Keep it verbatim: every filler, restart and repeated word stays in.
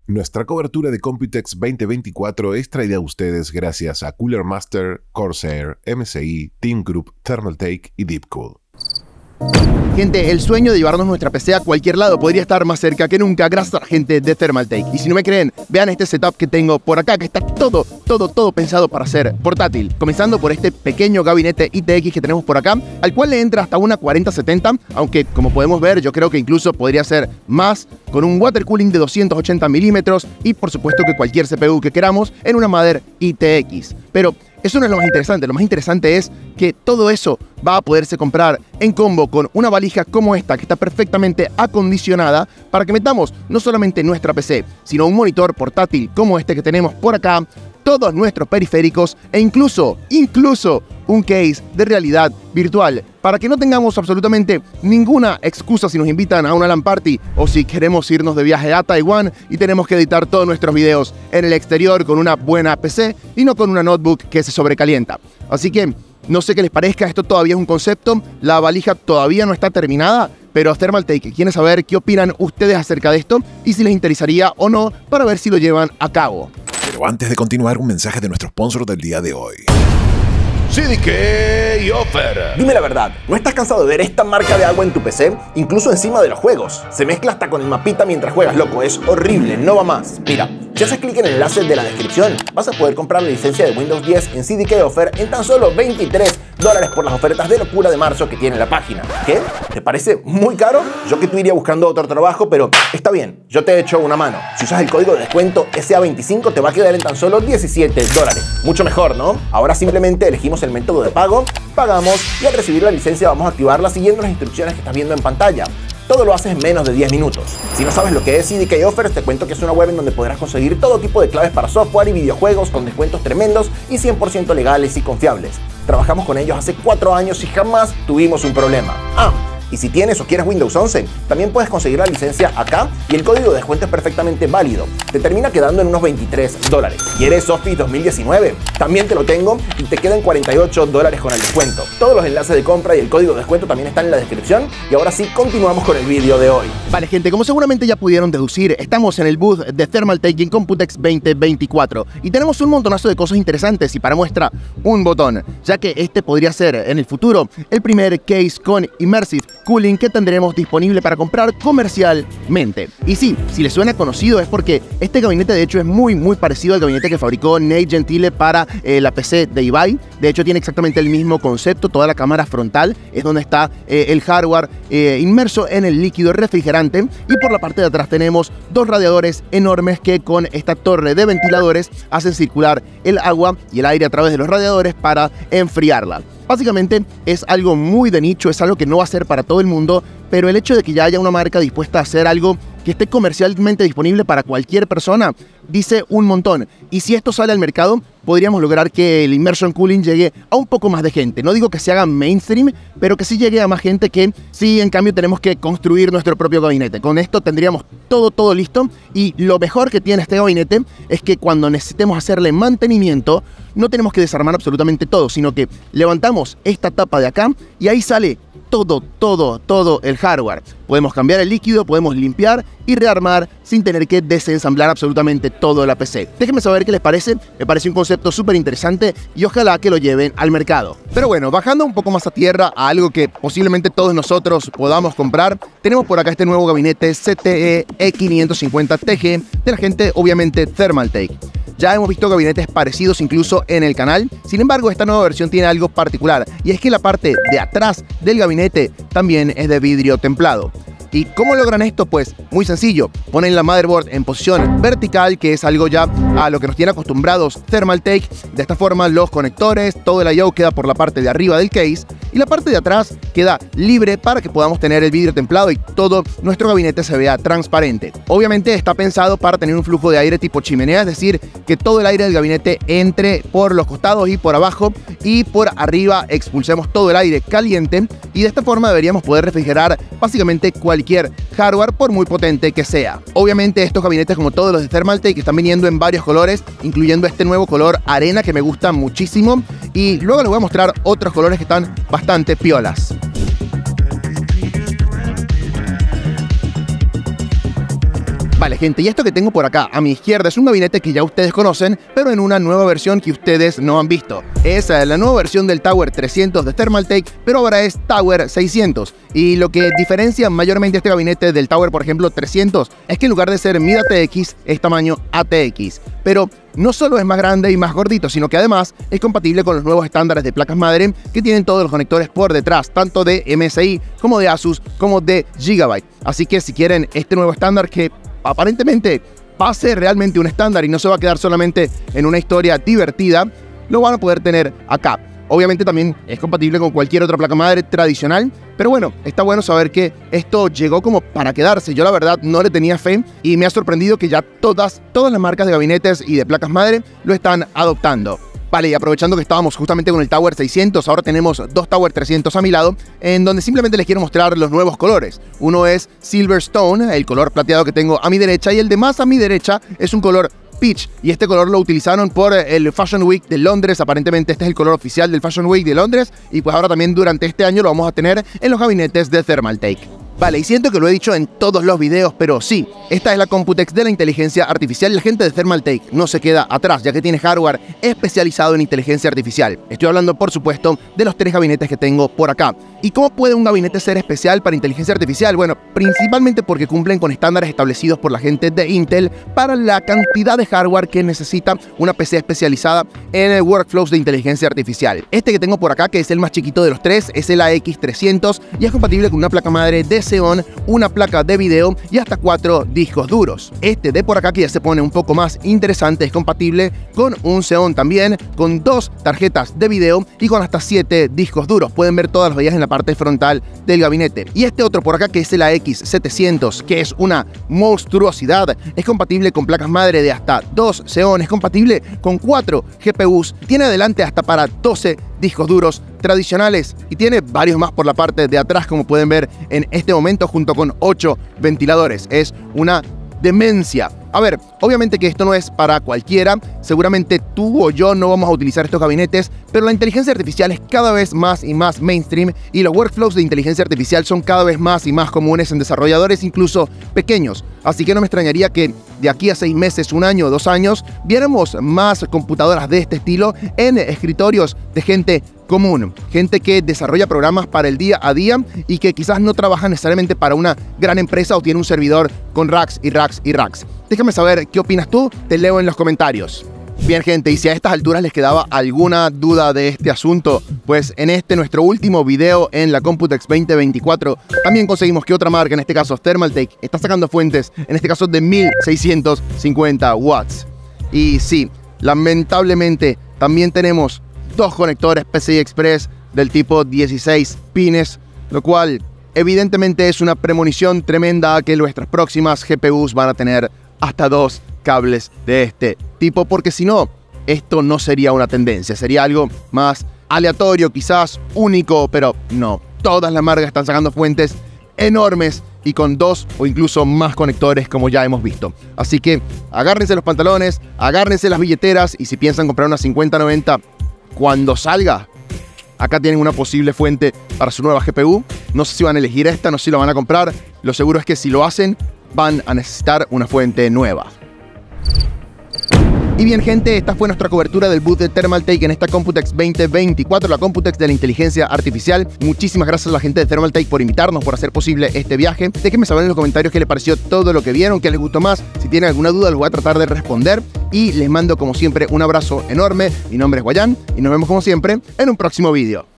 Nuestra cobertura de Computex veinte veinticuatro es traída a ustedes gracias a Cooler Master, Corsair, M S I, Team Group, Thermaltake y Deepcool. Gente, el sueño de llevarnos nuestra P C a cualquier lado podría estar más cerca que nunca gracias a la gente de Thermaltake. Y si no me creen, vean este setup que tengo por acá, que está todo, todo, todo pensado para ser portátil. Comenzando por este pequeño gabinete I T X que tenemos por acá, al cual le entra hasta una cuarenta setenta, aunque como podemos ver, yo creo que incluso podría ser más, con un water cooling de doscientos ochenta milímetros y por supuesto que cualquier C P U que queramos en una Mother I T X. Pero eso no es lo más interesante, lo más interesante es que todo eso va a poderse comprar en combo con una valija como esta que está perfectamente acondicionada para que metamos no solamente nuestra P C, sino un monitor portátil como este que tenemos por acá, todos nuestros periféricos e incluso, incluso un case de realidad virtual para que no tengamos absolutamente ninguna excusa si nos invitan a una LAN party o si queremos irnos de viaje a Taiwán y tenemos que editar todos nuestros videos en el exterior con una buena P C y no con una notebook que se sobrecalienta. Así que no sé qué les parezca, esto todavía es un concepto, la valija todavía no está terminada, pero Thermaltake quiere saber qué opinan ustedes acerca de esto y si les interesaría o no para ver si lo llevan a cabo. Pero antes de continuar, un mensaje de nuestro sponsor del día de hoy. C D K Offer. Dime la verdad, ¿no estás cansado de ver esta marca de agua en tu P C? Incluso encima de los juegos. Se mezcla hasta con el mapita mientras juegas, loco. Es horrible, no va más. Mira, si haces clic en el enlace de la descripción, vas a poder comprar la licencia de Windows diez en C D K Offer en tan solo veintitrés dólares por las ofertas de locura de marzo que tiene la página. ¿Qué? ¿Te parece muy caro? Yo que tú iría buscando otro trabajo, pero está bien, yo te echo una mano. Si usas el código de descuento S A veinticinco te va a quedar en tan solo diecisiete dólares. Mucho mejor, ¿no? Ahora simplemente elegimos el método de pago, pagamos y al recibir la licencia vamos a activarla siguiendo las instrucciones que estás viendo en pantalla. Todo lo haces en menos de diez minutos. Si no sabes lo que es C D K Offers, te cuento que es una web en donde podrás conseguir todo tipo de claves para software y videojuegos con descuentos tremendos y cien por ciento legales y confiables. Trabajamos con ellos hace cuatro años y jamás tuvimos un problema. Ah, y si tienes o quieres Windows once, también puedes conseguir la licencia acá y el código de descuento es perfectamente válido. Te termina quedando en unos veintitrés dólares. ¿Quieres Office dos mil diecinueve? También te lo tengo y te quedan cuarenta y ocho dólares con el descuento. Todos los enlaces de compra y el código de descuento también están en la descripción. Y ahora sí, continuamos con el vídeo de hoy. Vale, gente, como seguramente ya pudieron deducir, estamos en el booth de Thermaltake en Computex veinte veinticuatro y tenemos un montonazo de cosas interesantes y para muestra un botón, ya que este podría ser en el futuro el primer case con Immersive Cooling que tendremos disponible para comprar comercialmente. Y sí, si les suena conocido es porque este gabinete de hecho es muy muy parecido al gabinete que fabricó Nate Gentile para eh, la P C de Ibai. De hecho tiene exactamente el mismo concepto, toda la cámara frontal es donde está eh, el hardware eh, inmerso en el líquido refrigerante y por la parte de atrás tenemos dos radiadores enormes que con esta torre de ventiladores hacen circular el agua y el aire a través de los radiadores para enfriarla. Básicamente es algo muy de nicho, es algo que no va a ser para todo el mundo, pero el hecho de que ya haya una marca dispuesta a hacer algo que esté comercialmente disponible para cualquier persona dice un montón. Y si esto sale al mercado, podríamos lograr que el Immersion Cooling llegue a un poco más de gente. No digo que se haga mainstream, pero que sí llegue a más gente que sí, en cambio, tenemos que construir nuestro propio gabinete. Con esto tendríamos todo, todo listo. Y lo mejor que tiene este gabinete es que cuando necesitemos hacerle mantenimiento, no tenemos que desarmar absolutamente todo, sino que levantamos esta tapa de acá y ahí sale todo, todo, todo el hardware. Podemos cambiar el líquido, podemos limpiar y rearmar sin tener que desensamblar absolutamente todo la P C. Déjenme saber qué les parece, me parece un concepto súper interesante y ojalá que lo lleven al mercado. Pero bueno, bajando un poco más a tierra a algo que posiblemente todos nosotros podamos comprar, tenemos por acá este nuevo gabinete C T E E quinientos cincuenta T G de la gente obviamente Thermaltake. Ya hemos visto gabinetes parecidos incluso en el canal, sin embargo esta nueva versión tiene algo particular y es que la parte de atrás del gabinete también es de vidrio templado. ¿Y cómo logran esto? Pues muy sencillo, ponen la motherboard en posición vertical, que es algo ya a lo que nos tiene acostumbrados Thermaltake. De esta forma los conectores, todo el I O queda por la parte de arriba del case y la parte de atrás queda libre para que podamos tener el vidrio templado y todo nuestro gabinete se vea transparente. Obviamente está pensado para tener un flujo de aire tipo chimenea, es decir, que todo el aire del gabinete entre por los costados y por abajo y por arriba expulsemos todo el aire caliente y de esta forma deberíamos poder refrigerar básicamente cualquier hardware por muy potente que sea. Obviamente estos gabinetes como todos los de Thermaltake están viniendo en varios colores, incluyendo este nuevo color arena que me gusta muchísimo y luego les voy a mostrar otros colores que están bastante piolas. Vale, gente, y esto que tengo por acá a mi izquierda es un gabinete que ya ustedes conocen, pero en una nueva versión que ustedes no han visto. Es la nueva versión del Tower trescientos de Thermaltake, pero ahora es Tower seiscientos. Y lo que diferencia mayormente este gabinete del Tower, por ejemplo, trescientos, es que en lugar de ser mid A T X, es tamaño A T X. Pero no solo es más grande y más gordito, sino que además es compatible con los nuevos estándares de placas madre que tienen todos los conectores por detrás, tanto de M S I como de Asus, como de Gigabyte. Así que si quieren este nuevo estándar que aparentemente va a ser realmente un estándar y no se va a quedar solamente en una historia divertida, lo van a poder tener acá. Obviamente también es compatible con cualquier otra placa madre tradicional, pero bueno, está bueno saber que esto llegó como para quedarse. Yo la verdad no le tenía fe y me ha sorprendido que ya todas, todas las marcas de gabinetes y de placas madre lo están adoptando. Vale, y aprovechando que estábamos justamente con el Tower seiscientos, ahora tenemos dos Tower trescientos a mi lado, en donde simplemente les quiero mostrar los nuevos colores. Uno es Silverstone, el color plateado que tengo a mi derecha, y el de más a mi derecha es un color Peach, y este color lo utilizaron por el Fashion Week de Londres. Aparentemente este es el color oficial del Fashion Week de Londres, y pues ahora también durante este año lo vamos a tener en los gabinetes de Thermaltake. Vale, y siento que lo he dicho en todos los videos, pero sí, esta es la Computex de la inteligencia artificial y la gente de Thermaltake no se queda atrás, ya que tiene hardware especializado en inteligencia artificial. Estoy hablando, por supuesto, de los tres gabinetes que tengo por acá. ¿Y cómo puede un gabinete ser especial para inteligencia artificial? Bueno, principalmente porque cumplen con estándares establecidos por la gente de Intel para la cantidad de hardware que necesita una P C especializada en workflows de inteligencia artificial. Este que tengo por acá, que es el más chiquito de los tres, es el A X trescientos y es compatible con una placa madre de Xeon, una placa de video y hasta cuatro discos duros. Este de por acá, que ya se pone un poco más interesante, es compatible con un Xeon también, con dos tarjetas de video y con hasta siete discos duros. Pueden ver todas las huellas en la parte frontal del gabinete. Y este otro por acá, que es el A X setecientos, que es una monstruosidad, es compatible con placas madre de hasta dos Xeon, es compatible con cuatro G P Us, tiene adelante hasta para doce discos duros tradicionales y tiene varios más por la parte de atrás, como pueden ver en este momento, junto con ocho ventiladores. Es una demencia. A ver, obviamente que esto no es para cualquiera, seguramente tú o yo no vamos a utilizar estos gabinetes, pero la inteligencia artificial es cada vez más y más mainstream y los workflows de inteligencia artificial son cada vez más y más comunes en desarrolladores incluso pequeños. Así que no me extrañaría que de aquí a seis meses, un año, dos años, viéramos más computadoras de este estilo en escritorios de gente común, gente que desarrolla programas para el día a día y que quizás no trabaja necesariamente para una gran empresa o tiene un servidor con racks y racks y racks. Déjame saber qué opinas tú, te leo en los comentarios. Bien, gente, y si a estas alturas les quedaba alguna duda de este asunto, pues en este nuestro último video en la Computex veinte veinticuatro también conseguimos que otra marca, en este caso Thermaltake, está sacando fuentes, en este caso de mil seiscientos cincuenta watts. Y sí, lamentablemente también tenemos dos conectores P C I Express del tipo dieciséis pines, lo cual evidentemente es una premonición tremenda a que nuestras próximas G P Us van a tener hasta dos cables de este tipo, porque si no, esto no sería una tendencia, sería algo más aleatorio, quizás único, pero no. Todas las marcas están sacando fuentes enormes y con dos o incluso más conectores, como ya hemos visto. Así que agárrense los pantalones, agárrense las billeteras, y si piensan comprar una cincuenta noventa cuando salga, acá tienen una posible fuente para su nueva G P U. No sé si van a elegir esta, no sé si la van a comprar. Lo seguro es que si lo hacen, van a necesitar una fuente nueva. Y bien, gente, esta fue nuestra cobertura del booth de Thermaltake en esta Computex veinte veinticuatro, la Computex de la inteligencia artificial. Muchísimas gracias a la gente de Thermaltake por invitarnos, por hacer posible este viaje. Déjenme saber en los comentarios qué les pareció todo lo que vieron, qué les gustó más. Si tienen alguna duda, los voy a tratar de responder. Y les mando, como siempre, un abrazo enorme. Mi nombre es Guayán y nos vemos, como siempre, en un próximo vídeo.